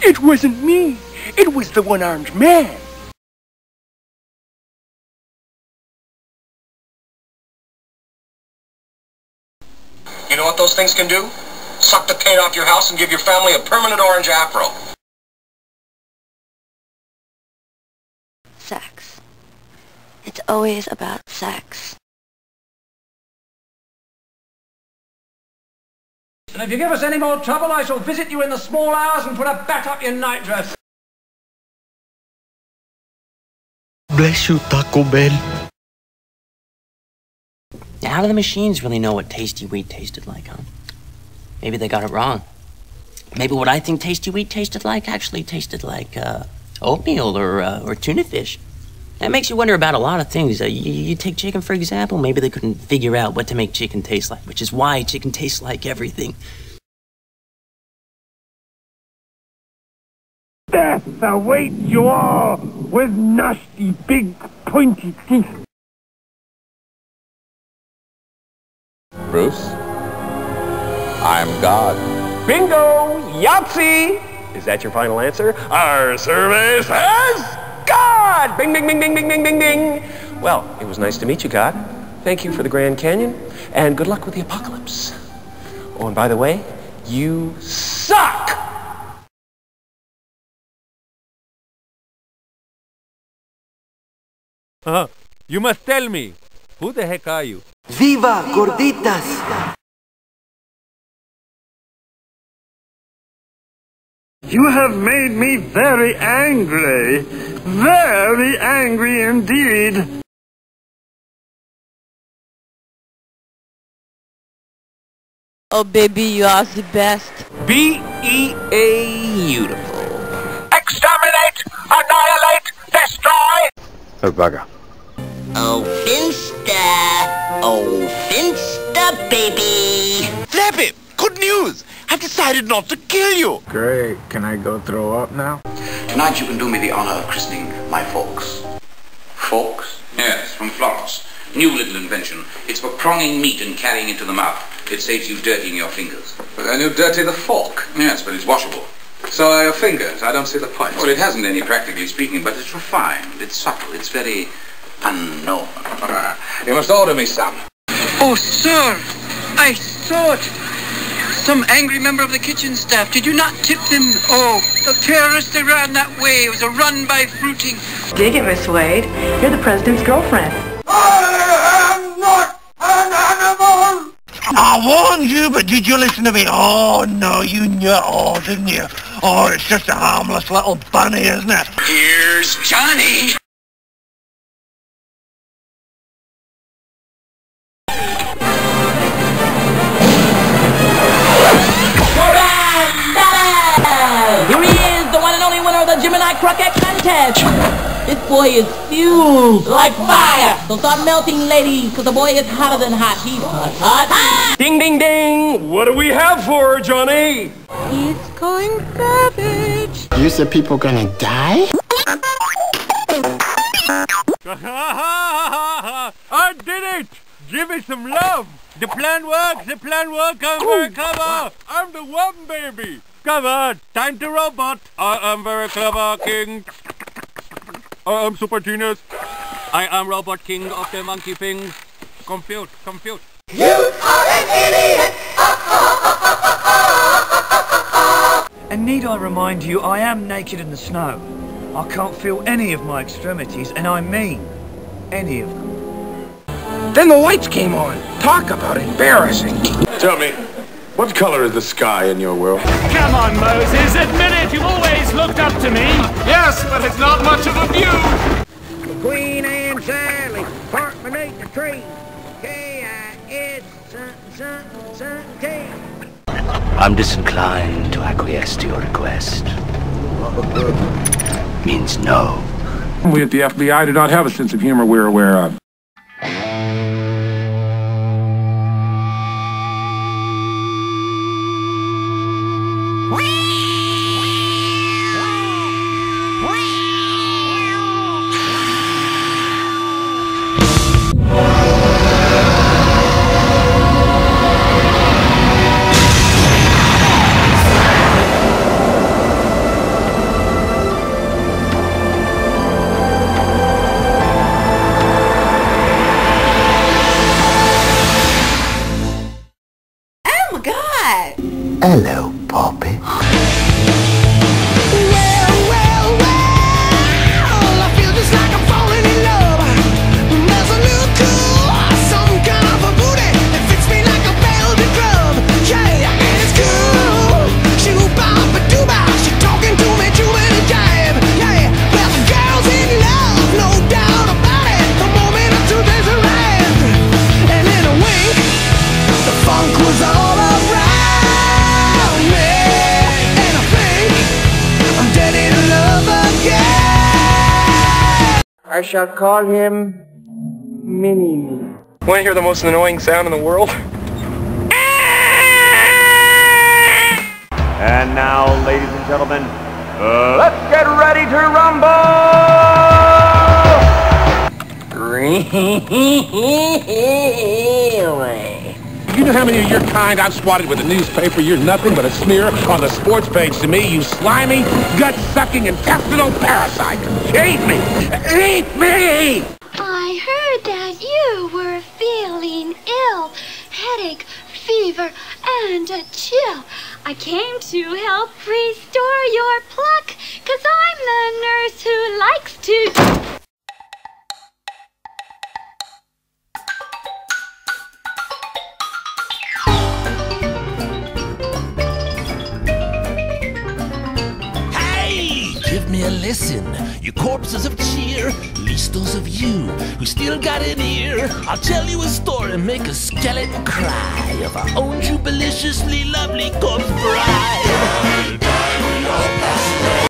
It wasn't me. It was the one-armed man. You know what those things can do? Suck the paint off your house and give your family a permanent orange afro. Sex. It's always about sex. And if you give us any more trouble, I shall visit you in the small hours and put a bat up your nightdress. Bless you, Taco Bell. How do the machines really know what tasty wheat tasted like, huh? Maybe they got it wrong. Maybe what I think tasty wheat tasted like actually tasted like oatmeal or tuna fish. That makes you wonder about a lot of things. You take chicken, for example. Maybe they couldn't figure out what to make chicken taste like, which is why chicken tastes like everything. Death awaits you all with nasty, big, pointy teeth. Bruce, I'm God. Bingo! Yahtzee! Is that your final answer? Our survey says God! Bing, bing, bing, bing, bing, bing, bing, bing. Well, it was nice to meet you, God. Thank you for the Grand Canyon, and good luck with the apocalypse. Oh, and by the way, you suck! You must tell me, who the heck are you? Viva Gorditas! You have made me very angry indeed. Oh baby, you are the best. B-E-A-beautiful. Exterminate! Annihilate! Destroy! Oh, bugger. Oh, Finsta, baby. Flappy, good news! I've decided not to kill you. Great. Can I go throw up now? Tonight you can do me the honor of christening my forks. Forks? Yes, from Florence. New little invention. It's for pronging meat and carrying it to the mouth. It saves you dirtying your fingers. But then you dirty the fork. Yes, but it's washable. So are your fingers. I don't see the point. Well, it hasn't any, practically speaking, but it's refined. It's subtle. It's very unknown. You must order me some. Oh, sir, I thought some angry member of the kitchen staff. Did you not tip them? Oh, the terrorists, they ran that way. It was a run by fruiting. Dig it, Miss Wade. You're the president's girlfriend. I am not an animal! I warned you, but did you listen to me? Oh, no, you knew it all, didn't you? Oh, it's just a harmless little bunny, isn't it? Here's Johnny. Here he is, the one and only winner of the Gemini Croquette Contest. This boy is fused like fire. So start melting, ladies, because the boy is hotter than hot. He's hot. Ding, ding, ding! What do we have for her, Johnny? It's going savage. You said people gonna die? I did it! Give me some love! The plan works! The plan works! I'm very clever! I'm the one, baby! Come on! Time to robot! I am very clever, king! I am super genius! I am robot king of the monkey things! Compute! Compute! You are an idiot! And need I remind you, I am naked in the snow. I can't feel any of my extremities, and I mean any of them. Then the lights came on. Talk about embarrassing. Tell me, what color is the sky in your world? Come on, Moses, admit it, you've always looked up to me. Yes, but it's not much of a view! Queen Anne Sally, park beneath the tree. K-I-S-something. I'm disinclined to acquiesce to your request. Means no. We at the FBI do not have a sense of humor we're aware of. Hello, Poppy. I shall call him Mini-Me. Want to hear the most annoying sound in the world? And now, ladies and gentlemen, let's get ready to rumble! Really? You know how many of your kind I've swatted with a newspaper? You're nothing but a smear on the sports page to me, you slimy, gut-sucking, intestinal parasite. Eat me! Eat me! I heard that you were feeling ill. Headache, fever, and a chill. I came to help restore your pluck, 'cause I'm the nurse who likes to... Give me a listen, you corpses of cheer, at least those of you who still got an ear. I'll tell you a story, make a skeleton cry of our own jubiliciously lovely corpse bride.